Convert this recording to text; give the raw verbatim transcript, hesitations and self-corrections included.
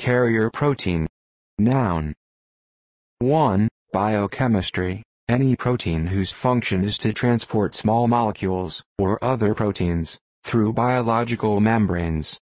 Carrier protein. Noun. one. Biochemistry. Any protein whose function is to transport small molecules, or other proteins, through biological membranes.